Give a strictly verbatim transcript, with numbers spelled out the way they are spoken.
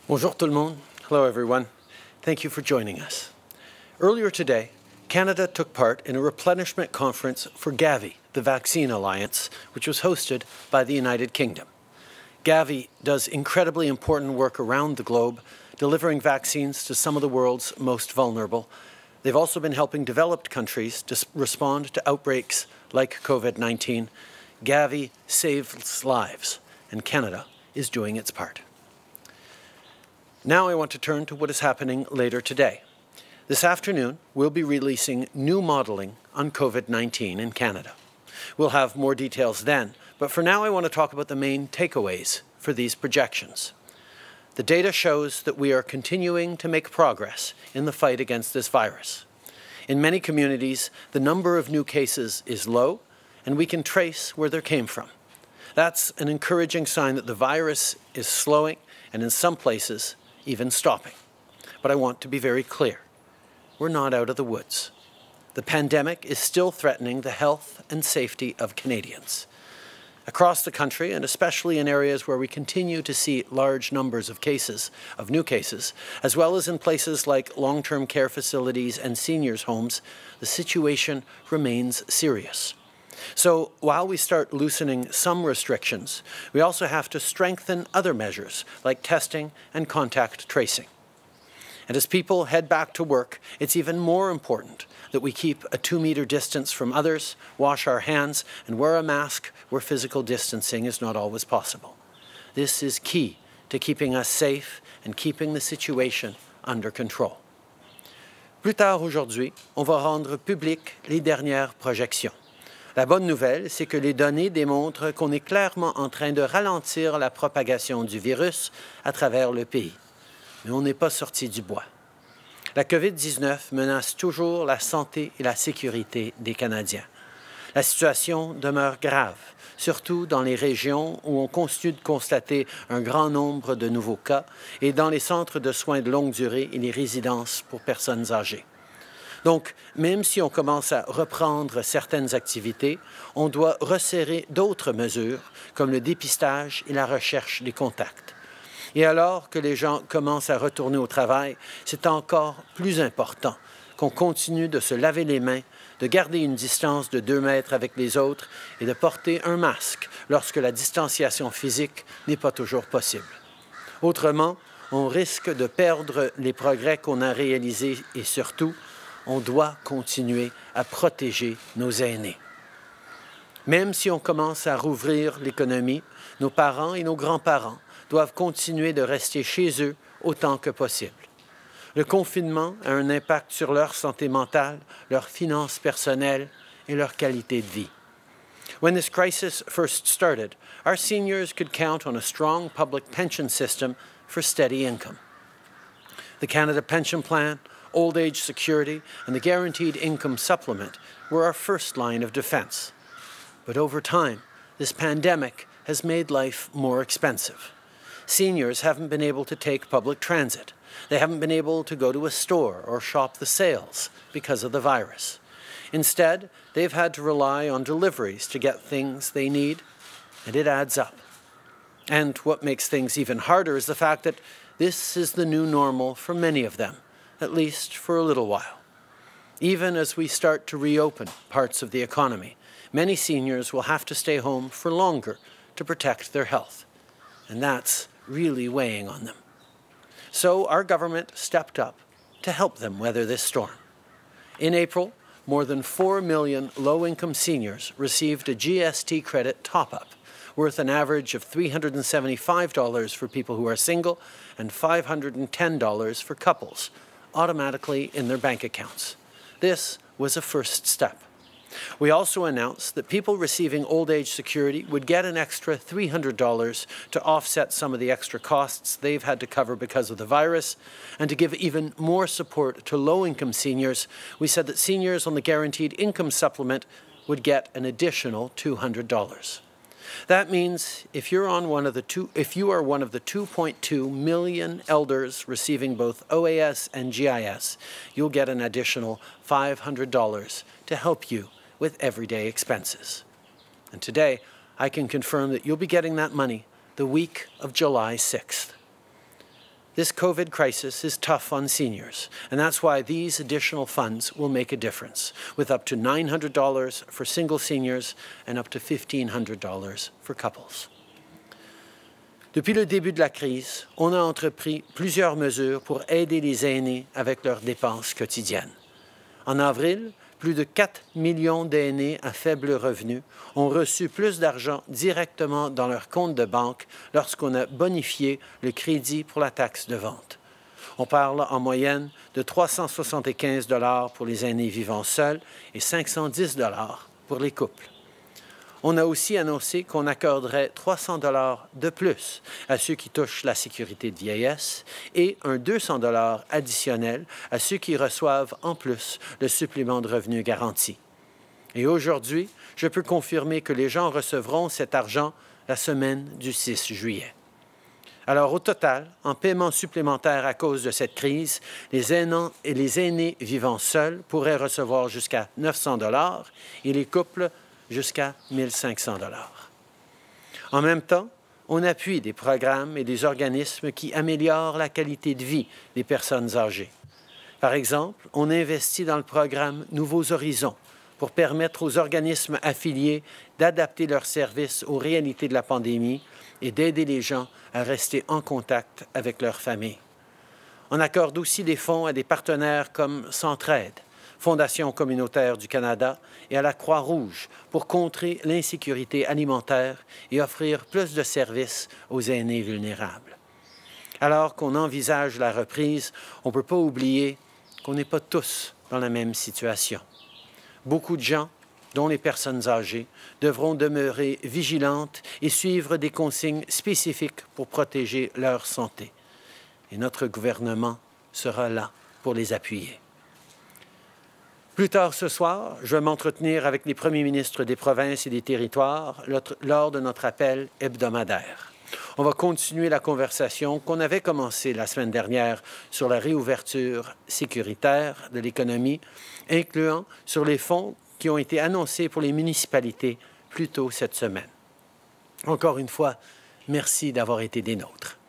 Bonjour tout le monde. Hello everyone. Thank you for joining us. Earlier today, Canada took part in a replenishment conference for Gavi, the Vaccine Alliance, which was hosted by the United Kingdom. Gavi does incredibly important work around the globe, delivering vaccines to some of the world's most vulnerable. They've also been helping developed countries to respond to outbreaks like COVID nineteen. Gavi saves lives, and Canada is doing its part. Now I want to turn to what is happening later today. This afternoon, we'll be releasing new modelling on COVID nineteen in Canada. We'll have more details then, but for now I want to talk about the main takeaways for these projections. The data shows that we are continuing to make progress in the fight against this virus. In many communities, the number of new cases is low, and we can trace where they came from. That's an encouraging sign that the virus is slowing, and in some places, even stopping. But I want to be very clear. We're not out of the woods. The pandemic is still threatening the health and safety of Canadians. Across the country, and especially in areas where we continue to see large numbers of cases, of new cases, as well as in places like long-term care facilities and seniors' homes, the situation remains serious. So while we start loosening some restrictions, we also have to strengthen other measures like testing and contact tracing. And as people head back to work, it's even more important that we keep a two-meter distance from others, wash our hands, and wear a mask where physical distancing is not always possible. This is key to keeping us safe and keeping the situation under control. Plus tard aujourd'hui, on va rendre publiques les dernières projections. La bonne nouvelle, c'est que les données démontrent qu'on est clairement en train de ralentir la propagation du virus à travers le pays. Mais on n'est pas sorti du bois. La COVID dix-neuf menace toujours la santé et la sécurité des Canadiens. La situation demeure grave, surtout dans les régions où on continue de constater un grand nombre de nouveaux cas et dans les centres de soins de longue durée et les résidences pour personnes âgées. Donc, même si on commence à reprendre certaines activités, on doit resserrer d'autres mesures, comme le dépistage et la recherche des contacts. Et alors que les gens commencent à retourner au travail, c'est encore plus important qu'on continue de se laver les mains, de garder une distance de deux mètres avec les autres et de porter un masque lorsque la distanciation physique n'est pas toujours possible. Autrement, on risque de perdre les progrès qu'on a réalisés et surtout, on doit continuer à protéger nos aînés. Même si on commence à rouvrir l'économie, nos parents et nos grands-parents doivent continuer de rester chez eux autant que possible. Le confinement a un impact sur leur santé mentale, leurs finances personnelles et leur qualité de vie. When this crisis first started, our seniors could count on a strong public pension system for steady income. The Canada Pension Plan, Old Age Security, and the Guaranteed Income Supplement were our first line of defense. But over time, this pandemic has made life more expensive. Seniors haven't been able to take public transit. They haven't been able to go to a store or shop the sales because of the virus. Instead, they've had to rely on deliveries to get things they need, and it adds up. And what makes things even harder is the fact that this is the new normal for many of them, at least for a little while. Even as we start to reopen parts of the economy, many seniors will have to stay home for longer to protect their health, and that's really weighing on them. So our government stepped up to help them weather this storm. In April, more than four million low-income seniors received a G S T credit top-up, worth an average of three hundred seventy-five dollars for people who are single and five hundred ten dollars for couples, automatically in their bank accounts. This was a first step. We also announced that people receiving old age security would get an extra three hundred dollars to offset some of the extra costs they've had to cover because of the virus, and to give even more support to low-income seniors, we said that seniors on the Guaranteed Income Supplement would get an additional two hundred dollars. That means if you're on one of the two, if you are one of the two point two million elders receiving both O A S and G I S, you'll get an additional five hundred dollars to help you with everyday expenses. And today, I can confirm that you'll be getting that money the week of July sixth. This COVID crisis is tough on seniors, and that's why these additional funds will make a difference, with up to nine hundred dollars for single seniors and up to fifteen hundred dollars for couples. Depuis le début de la crise, on a entrepris plusieurs mesures pour aider les aînés avec leurs dépenses quotidiennes. En avril, plus de quatre millions d'aînés à faible revenu ont reçu plus d'argent directement dans leur compte de banque lorsqu'on a bonifié le crédit pour la taxe de vente. On parle en moyenne de trois cent soixante-quinze dollars pour les aînés vivant seuls et cinq cent dix dollars pour les couples. On a aussi annoncé qu'on accorderait trois cents dollars de plus à ceux qui touchent la sécurité de vieillesse et un deux cents dollars additionnel à ceux qui reçoivent en plus le supplément de revenu garanti. Et aujourd'hui, je peux confirmer que les gens recevront cet argent la semaine du six juillet. Alors, au total, en paiement supplémentaire à cause de cette crise, les aînés et les aînés vivant seuls pourraient recevoir jusqu'à neuf cents dollars et les couples jusqu'à mille cinq cents dollars. En même temps, on appuie des programmes et des organismes qui améliorent la qualité de vie des personnes âgées. Par exemple, on investit dans le programme Nouveaux Horizons pour permettre aux organismes affiliés d'adapter leurs services aux réalités de la pandémie et d'aider les gens à rester en contact avec leur famille. On accorde aussi des fonds à des partenaires comme Centraide, Fondation communautaire du Canada et à la Croix-Rouge pour contrer l'insécurité alimentaire et offrir plus de services aux aînés vulnérables. Alors qu'on envisage la reprise, on ne peut pas oublier qu'on n'est pas tous dans la même situation. Beaucoup de gens, dont les personnes âgées, devront demeurer vigilantes et suivre des consignes spécifiques pour protéger leur santé. Et notre gouvernement sera là pour les appuyer. Plus tard ce soir, je vais m'entretenir avec les premiers ministres des provinces et des territoires lors de notre appel hebdomadaire. On va continuer la conversation qu'on avait commencée la semaine dernière sur la réouverture sécuritaire de l'économie, incluant sur les fonds qui ont été annoncés pour les municipalités plus tôt cette semaine. Encore une fois, merci d'avoir été des nôtres.